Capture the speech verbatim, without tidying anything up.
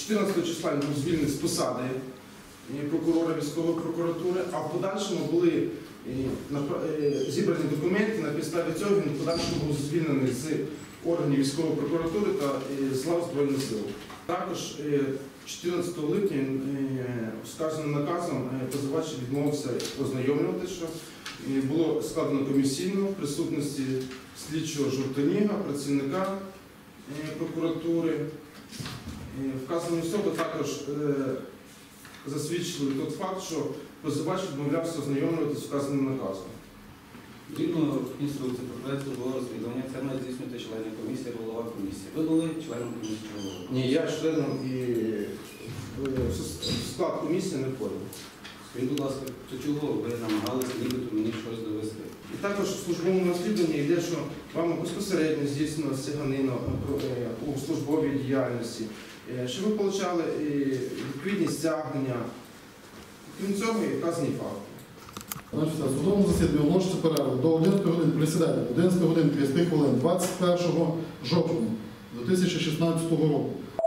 чотирнадцятого числа він був звільнений з посади прокурора військової прокуратури, а в подальшому були зібрані документи, на підставі цього він в подальшому був звільнений з органів військової прокуратури та з лав Збройних сил. Також чотирнадцятого липня вказаним наказом позивач відмовився ознайомлювати, що було складено комісійно в присутності слідчого Жовтоніга, працівника прокуратури. Вказані особи також засвідчили той факт, що позивач відмовлявся ознайомлюватися з вказаним наказом. Згідно інструкції про проект службового розслідування, це має здійснювати члени комісії, голова комісії. Ви були членом комісії чи головою? Ні, я членом і в склад комісії не входив. Скажіть, будь ласка, то чого ви намагалися нібито мені щось довести? І також в службовому розслідуванні йде, що вами безпосередньо здійснена стяганина у службовій діяльності, що ви отримали відповідні стягнення. Крім цього, і вказані факти. Значить, в судовому засіданні оголошується перерва до одинадцятої години, присідання, одинадцятої години тридцять хвилин, двадцять першого жовтня дві тисячі шістнадцятого року.